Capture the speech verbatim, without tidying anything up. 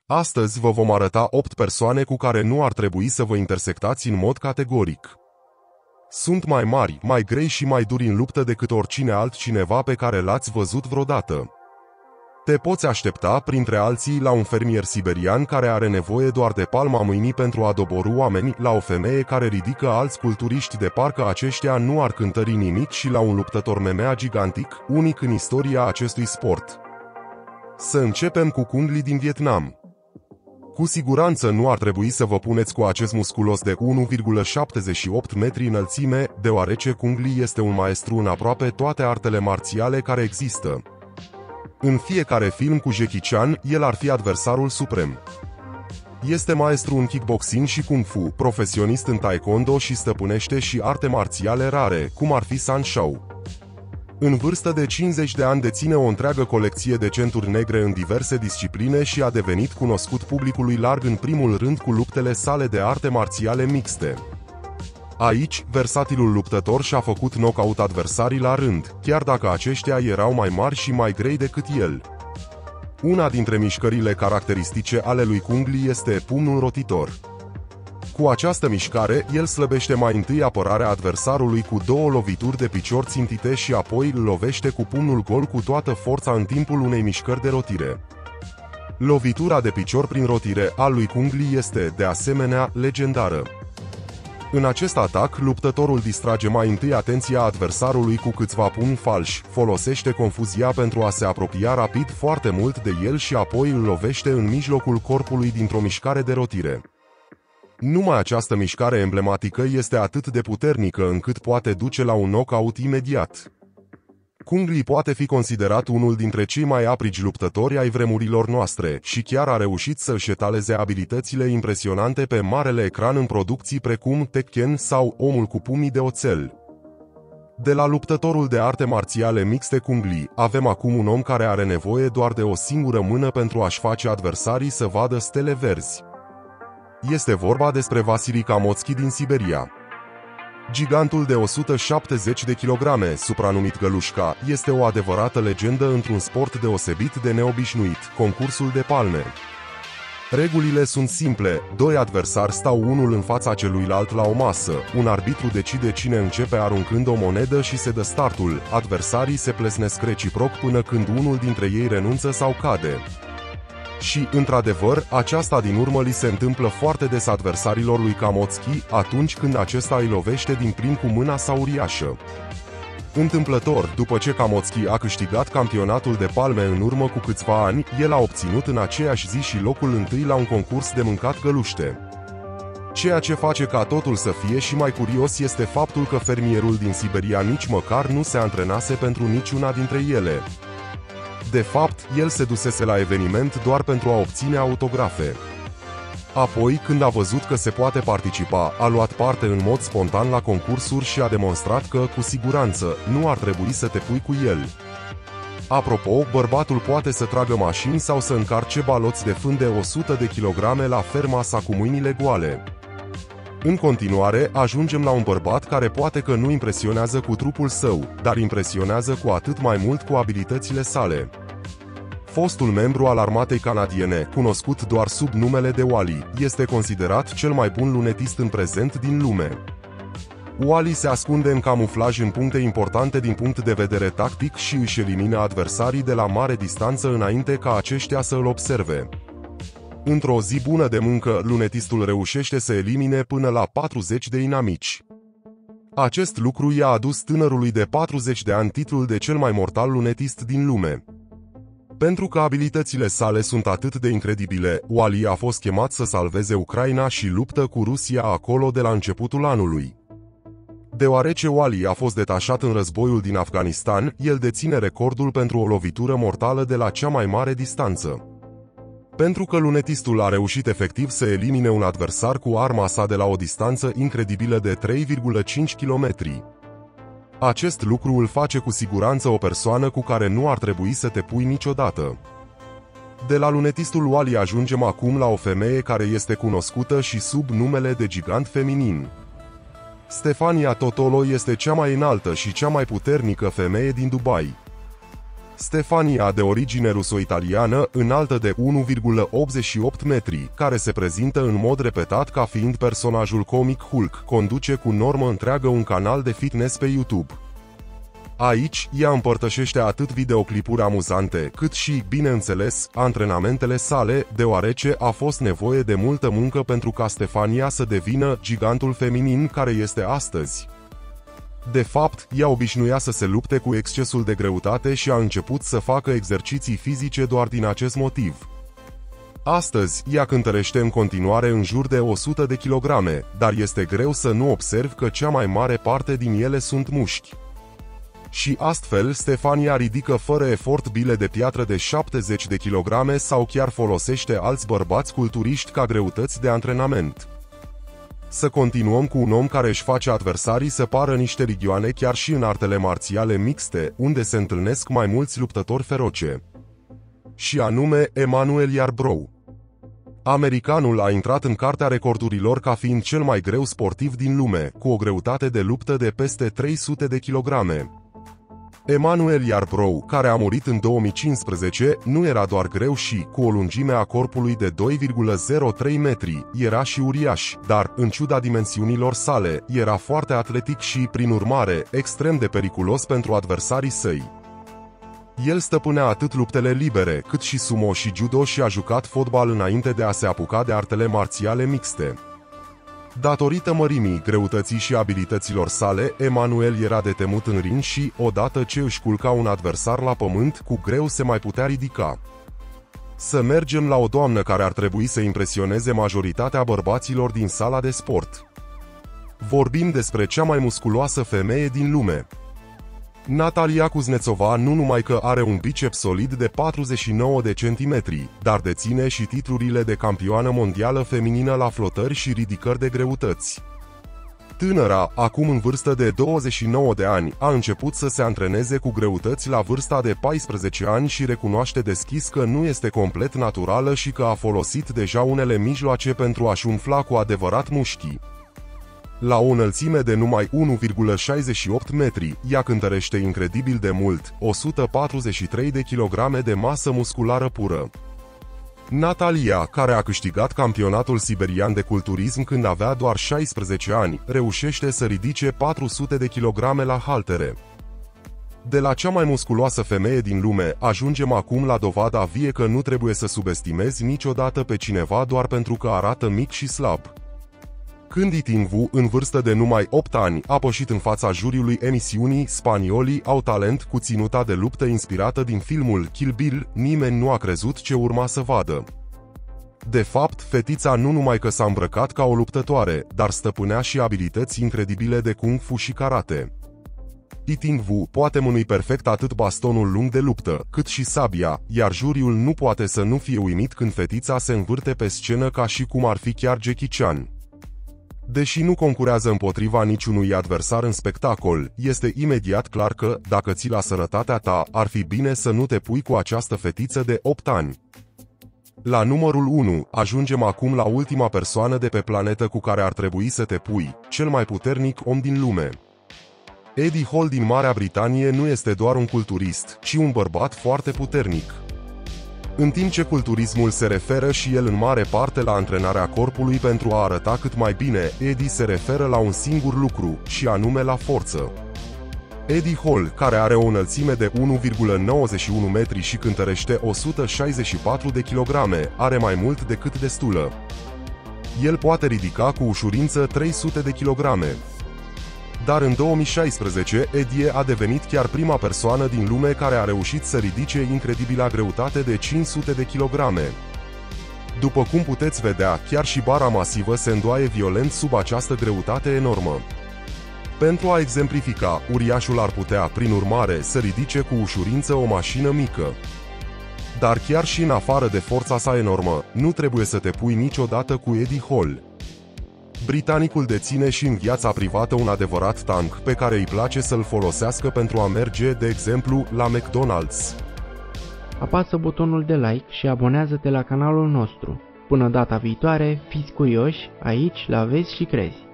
Astăzi vă vom arăta opt persoane cu care nu ar trebui să vă intersectați în mod categoric. Sunt mai mari, mai grei și mai duri în luptă decât oricine altcineva pe care l-ați văzut vreodată. Te poți aștepta, printre alții, la un fermier siberian care are nevoie doar de palma mâinii pentru a doborî oameni, la o femeie care ridică alți culturiști de parcă aceștia nu ar cântări nimic și la un luptător M M A gigantic, unic în istoria acestui sport. Să începem cu Cung Le din Vietnam. Cu siguranță nu ar trebui să vă puneți cu acest musculos de unu virgulă șaptezeci și opt metri înălțime, deoarece Cung Le este un maestru în aproape toate artele marțiale care există. În fiecare film cu Jackie Chan, el ar fi adversarul suprem. Este maestru în kickboxing și kung fu, profesionist în taekwondo și stăpânește și arte marțiale rare, cum ar fi San Shao. În vârstă de cincizeci de ani deține o întreagă colecție de centuri negre în diverse discipline și a devenit cunoscut publicului larg în primul rând cu luptele sale de arte marțiale mixte. Aici, versatilul luptător și-a făcut knockout adversarii la rând, chiar dacă aceștia erau mai mari și mai grei decât el. Una dintre mișcările caracteristice ale lui Cung Le este pumnul rotitor. Cu această mișcare, el slăbește mai întâi apărarea adversarului cu două lovituri de picior țintite și apoi îl lovește cu pumnul gol cu toată forța în timpul unei mișcări de rotire. Lovitura de picior prin rotire a lui Cung Le este, de asemenea, legendară. În acest atac, luptătorul distrage mai întâi atenția adversarului cu câțiva pumni falși, folosește confuzia pentru a se apropia rapid foarte mult de el și apoi îl lovește în mijlocul corpului dintr-o mișcare de rotire. Numai această mișcare emblematică este atât de puternică încât poate duce la un knockout imediat. Cung Le poate fi considerat unul dintre cei mai aprigi luptători ai vremurilor noastre și chiar a reușit să-și etaleze abilitățile impresionante pe marele ecran în producții precum Tekken sau Omul cu pumnii de oțel. De la luptătorul de arte marțiale mixte Cung Le, avem acum un om care are nevoie doar de o singură mână pentru a-și face adversarii să vadă stele verzi. Este vorba despre Vasily Kamotski din Siberia. Gigantul de o sută șaptezeci de kilograme, supranumit Gălușca, este o adevărată legendă într-un sport deosebit de neobișnuit, concursul de palme. Regulile sunt simple, doi adversari stau unul în fața celuilalt la o masă, un arbitru decide cine începe aruncând o monedă și se dă startul, adversarii se plesnesc reciproc până când unul dintre ei renunță sau cade. Și, într-adevăr, aceasta din urmă li se întâmplă foarte des adversarilor lui Kamotski atunci când acesta îi lovește din plin cu mâna sa uriașă. Întâmplător, după ce Kamotski a câștigat campionatul de palme în urmă cu câțiva ani, el a obținut în aceeași zi și locul întâi la un concurs de mâncat găluște. Ceea ce face ca totul să fie și mai curios este faptul că fermierul din Siberia nici măcar nu se antrenase pentru niciuna dintre ele. De fapt, el se dusese la eveniment doar pentru a obține autografe. Apoi, când a văzut că se poate participa, a luat parte în mod spontan la concursuri și a demonstrat că, cu siguranță, nu ar trebui să te pui cu el. Apropo, bărbatul poate să tragă mașini sau să încarce baloți de fân de o sută de kilograme la ferma sa cu mâinile goale. În continuare, ajungem la un bărbat care poate că nu impresionează cu trupul său, dar impresionează cu atât mai mult cu abilitățile sale. Fostul membru al armatei canadiene, cunoscut doar sub numele de Wally, este considerat cel mai bun lunetist în prezent din lume. Wally se ascunde în camuflaj în puncte importante din punct de vedere tactic și își elimină adversarii de la mare distanță înainte ca aceștia să îl observe. Într-o zi bună de muncă, lunetistul reușește să elimine până la patruzeci de inamici. Acest lucru i-a adus tânărului de patruzeci de ani titlul de cel mai mortal lunetist din lume. Pentru că abilitățile sale sunt atât de incredibile, Wally a fost chemat să salveze Ucraina și luptă cu Rusia acolo de la începutul anului. Deoarece Wally a fost detașat în războiul din Afganistan, el deține recordul pentru o lovitură mortală de la cea mai mare distanță. Pentru că lunetistul a reușit efectiv să elimine un adversar cu arma sa de la o distanță incredibilă de trei virgulă cinci kilometri. Acest lucru îl face cu siguranță o persoană cu care nu ar trebui să te pui niciodată. De la lunetistul Wally ajungem acum la o femeie care este cunoscută și sub numele de gigant feminin. Stefania Totolo este cea mai înaltă și cea mai puternică femeie din Dubai. Stefania, de origine ruso-italiană, înaltă de unu virgulă optzeci și opt metri, care se prezintă în mod repetat ca fiind personajul comic Hulk, conduce cu normă întreagă un canal de fitness pe YouTube. Aici, ea împărtășește atât videoclipuri amuzante, cât și, bineînțeles, antrenamentele sale, deoarece a fost nevoie de multă muncă pentru ca Stefania să devină gigantul feminin care este astăzi. De fapt, ea obișnuia să se lupte cu excesul de greutate și a început să facă exerciții fizice doar din acest motiv. Astăzi, ea cântărește în continuare în jur de o sută de kilograme, dar este greu să nu observi că cea mai mare parte din ele sunt mușchi. Și astfel, Stefania ridică fără efort bile de piatră de șaptezeci de kilograme sau chiar folosește alți bărbați culturiști ca greutăți de antrenament. Să continuăm cu un om care își face adversarii să pară niște ligioane chiar și în artele marțiale mixte, unde se întâlnesc mai mulți luptători feroce. Și anume, Emanuel Yarbrough. Americanul a intrat în cartea recordurilor ca fiind cel mai greu sportiv din lume, cu o greutate de luptă de peste trei sute de kilograme. Emanuel Yarbrough, care a murit în două mii cincisprezece, nu era doar greu și, cu o lungime a corpului de doi virgulă zero trei metri, era și uriaș, dar, în ciuda dimensiunilor sale, era foarte atletic și, prin urmare, extrem de periculos pentru adversarii săi. El stăpânea atât luptele libere, cât și sumo și judo și a jucat fotbal înainte de a se apuca de artele marțiale mixte. Datorită mărimii, greutății și abilităților sale, Emanuel era de temut în ring și, odată ce își culca un adversar la pământ, cu greu se mai putea ridica. Să mergem la o doamnă care ar trebui să impresioneze majoritatea bărbaților din sala de sport. Vorbim despre cea mai musculoasă femeie din lume. Natalia Kuznetsova nu numai că are un biceps solid de patruzeci și nouă de centimetri, dar deține și titlurile de campioană mondială feminină la flotări și ridicări de greutăți. Tânăra, acum în vârstă de douăzeci și nouă de ani, a început să se antreneze cu greutăți la vârsta de paisprezece ani și recunoaște deschis că nu este complet naturală și că a folosit deja unele mijloace pentru a-și umfla cu adevărat mușchii. La o înălțime de numai unu virgulă șaizeci și opt metri, ea cântărește incredibil de mult, o sută patruzeci și trei de kilograme de masă musculară pură. Natalia, care a câștigat campionatul siberian de culturism când avea doar șaisprezece ani, reușește să ridice patru sute de kilograme la haltere. De la cea mai musculoasă femeie din lume, ajungem acum la dovada vie că nu trebuie să subestimezi niciodată pe cineva doar pentru că arată mic și slab. Când Yting Wu, în vârstă de numai opt ani, a pășit în fața juriului emisiunii Spaniolii au talent cu ținuta de luptă inspirată din filmul Kill Bill, nimeni nu a crezut ce urma să vadă. De fapt, fetița nu numai că s-a îmbrăcat ca o luptătoare, dar stăpânea și abilități incredibile de kung fu și karate. Yting Wu poate mânui perfect atât bastonul lung de luptă, cât și sabia, iar juriul nu poate să nu fie uimit când fetița se învârte pe scenă ca și cum ar fi chiar Jackie Chan. Deși nu concurează împotriva niciunui adversar în spectacol, este imediat clar că, dacă ții la sănătatea ta, ar fi bine să nu te pui cu această fetiță de opt ani. La numărul unu, ajungem acum la ultima persoană de pe planetă cu care ar trebui să te pui, cel mai puternic om din lume. Eddie Hall din Marea Britanie nu este doar un culturist, ci un bărbat foarte puternic. În timp ce culturismul se referă și el în mare parte la antrenarea corpului pentru a arăta cât mai bine, Eddie se referă la un singur lucru, și anume la forță. Eddie Hall, care are o înălțime de unu virgulă nouăzeci și unu metri și cântărește o sută șaizeci și patru de kilograme, are mai mult decât destulă. El poate ridica cu ușurință trei sute de kilograme. Dar în două mii șaisprezece, Eddie a devenit chiar prima persoană din lume care a reușit să ridice incredibila greutate de cinci sute de kilograme. După cum puteți vedea, chiar și bara masivă se îndoaie violent sub această greutate enormă. Pentru a exemplifica, uriașul ar putea, prin urmare, să ridice cu ușurință o mașină mică. Dar chiar și în afară de forța sa enormă, nu trebuie să te pui niciodată cu Eddie Hall. Britanicul deține și în viața privată un adevărat tank pe care îi place să-l folosească pentru a merge, de exemplu, la McDonald's. Apasă butonul de like și abonează-te la canalul nostru. Până data viitoare, fiți curioși, aici la Vezi și Crezi.